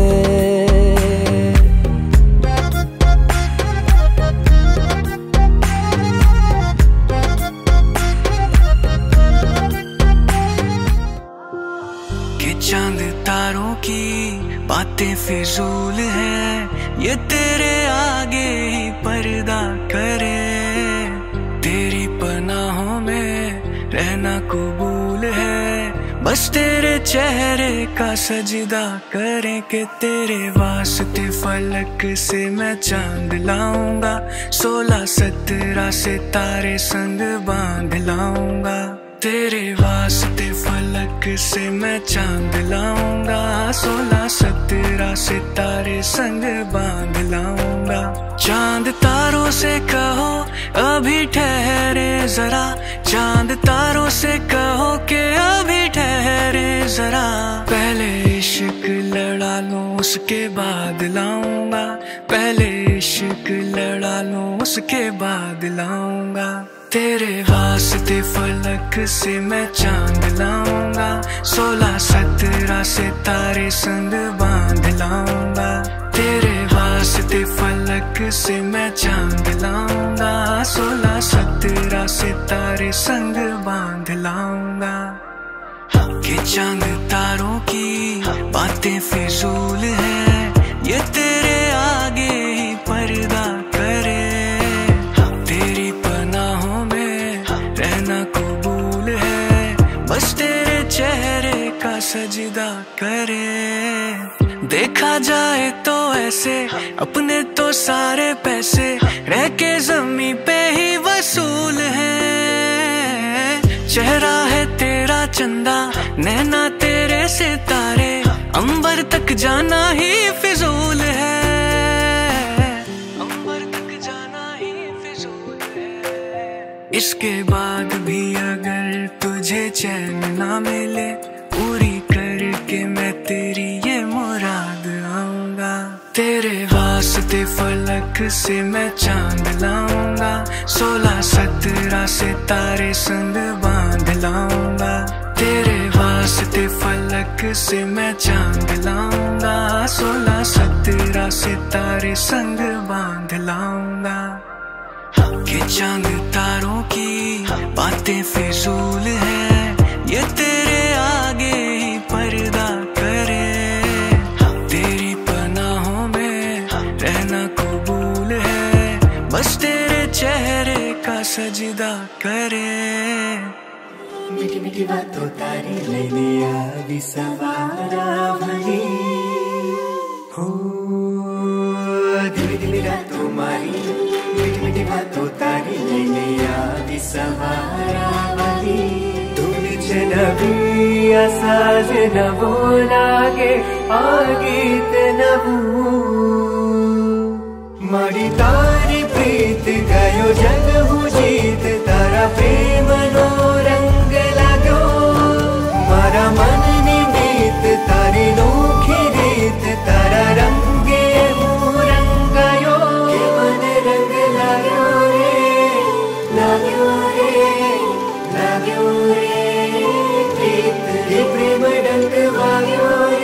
चांद तारों की बातें फिजूल है, ये तेरे आगे ही पर्दा करे। तेरी पनाहों में रहना कबूल है, बस तेरे चेहरे का सजदा करें कि तेरे वास्ते फलक से मैं चांद लाऊंगा, 16-17 सितारे संग बांध लाऊंगा। तेरे वास्ते फलक से मैं चांद लाऊंगा, 16-17 सितारे संग बांध लाऊंगा। चांद तारों से कहो अभी ठहरे जरा, चांद तारों से कहो कि अभी ठहरे जरा। पहले इश्क लड़ा लूं उसके बाद लाऊंगा, पहले इश्क लड़ा लूं उसके बाद लाऊंगा। तेरे वास्ते फलक से मैं चांद लाऊंगा, 16-17 सितारे संग बांध लाऊंगा। तेरे वास्ते फलक से मैं चांद लाऊंगा, 16-17 सितारे संग बांध लाऊंगा। कि चांद तारों की बातें फिजूल है, ये तेरे आगे ही पर्दा करे। तेरी पनाहों में रहना कबूल है, बस तेरे चेहरे का सजदा करे। देखा जाए तो ऐसे अपने तो सारे पैसे रह के जमी पे ही वसूल है। चेहरा है तेरा चंदा, नैना तेरे सितारे, अंबर तक जाना ही फिजूल है, अंबर तक जाना ही फिजूल है। इसके बाद भी अगर तुझे चैन ना मिले, पूरी करके मैं तेरी ये मुराद आऊंगा। तेरे वास्ते फलक से मैं चांद लाऊंगा, 16-17 सितारे संग बांध लाऊंगा। तेरे वास्ते फलक से मैं चांद लाऊंगा, 16-17 सितारे संग बांध लाऊंगा। कि चांद तारों की बातें फिजूल है, ये तेरे आगे ही पर्दा करे। तेरी पनाहों में रहना कबूल है, बस तेरे चेहरे का सजदा करे। मीठी मीठी बातों तारी लेने आवी सवारा भली हो, धीमी धीमी रातों मारी, मीठी मीठी बातों तारी लेने आवी सवारा भली। नबी साज नवो लागे आगीत नवू, मारी तारी प्रीत गयो जग हूँ जीत, तारा प्रेम नो रंग लागो, मारा मन निमीत तारी नोखी रीत, तारा रंगे हूँ रंगायो, के मन रंग लाग्यो रे, लाग्यो रे, लाग्यो रे, प्रेम डंक वाग्यो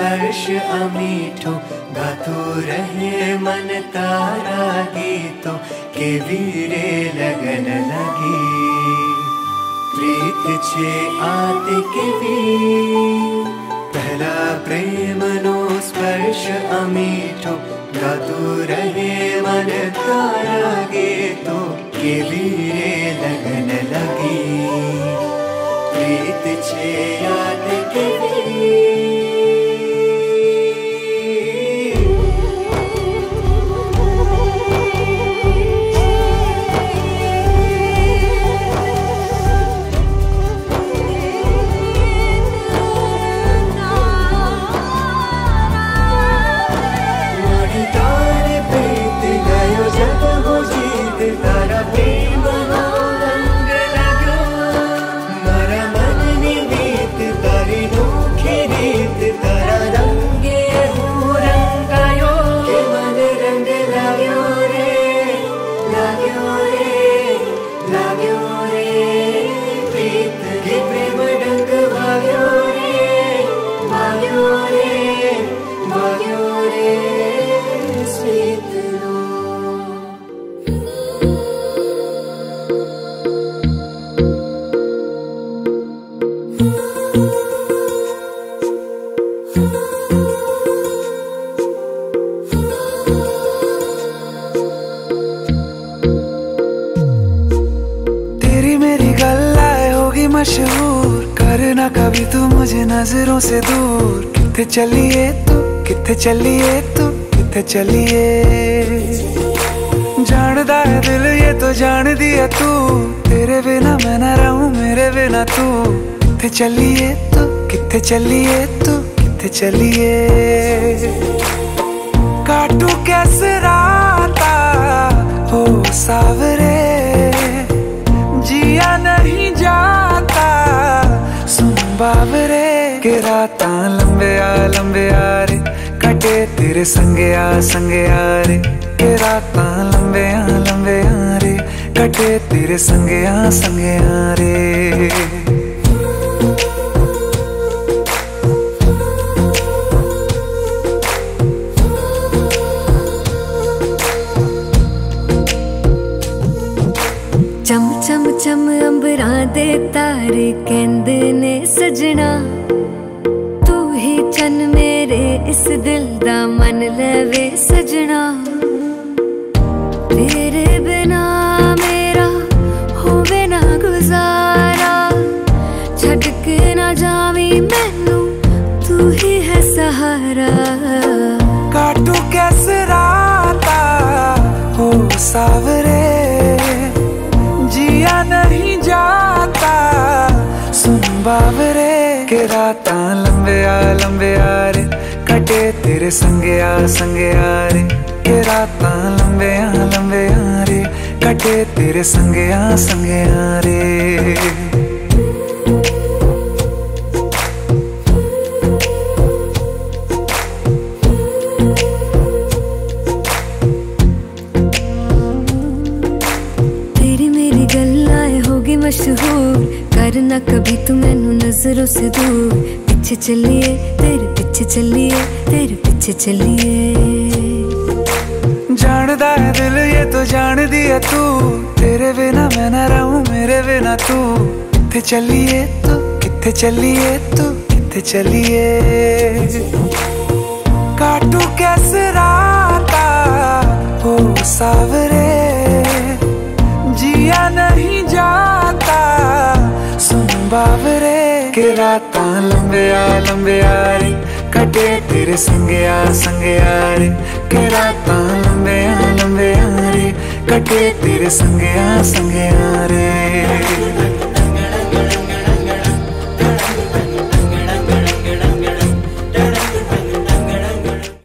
स्पर्श अमीठो गातो रहे मन तारा गीतो के वीरे लगन लगी प्रीत छे आते के वीर पहला प्रेम नो स्पर्श अमीठो गातो रहे मन तारा गीतो के वीरे लगन लगी प्रीत छे याद के मशहूर करना कभी तू मुझे नजरों से दूर किथे चलिए तू किथे चलिए तू किथे चलिए जानदा है दिल ये तो जान दिया तू तेरे बिना मैं ना रहूं मेरे बिना तू किथे चलिए तू किथे चलिए तू किथे चलिए काटू कैसे राता हो सावरे जिया नहीं जाता सुन बाबरे के रात लंबे आ रे कटे तेरे संगे आ रे के रात लंबे आ रे कटे तेरे संगे आ रे चम चम चम अंबरां दे तारे कहंदे ने सजना तू ही चन मेरे इस दिल दा मन लवे सजना तेरे बिना मेरा होवे ना गुजारा छड़ के ना जावी मैनू तू ही है सहारा काटू कैसे राता हो सावरे जिया नहीं जाता सुन बाबरे के रात लंबे आ रे कटे तेरे संगे आ रे के रात लंबे आ रे कटे तेरे संगे आ रे मशहूर करना कभी तू मैनू नजरों से दूर पीछे चलिए तेरे पीछे चलिए तेरे पीछे चलिए जानदा है दिल ये तो जान दिया तू तेरे बिना मैं ना रहूं मेरे बिना तू किथे चलिए तू किथे चलिए तू किथे चलिए काटू कैसे राता हो सावरे जिया नहीं जाता सुन बाबरे के रात लंबे आ रे कटे तेरे संगे आ रे के रात लंबे आ रे कटे तेरे संगे आ रे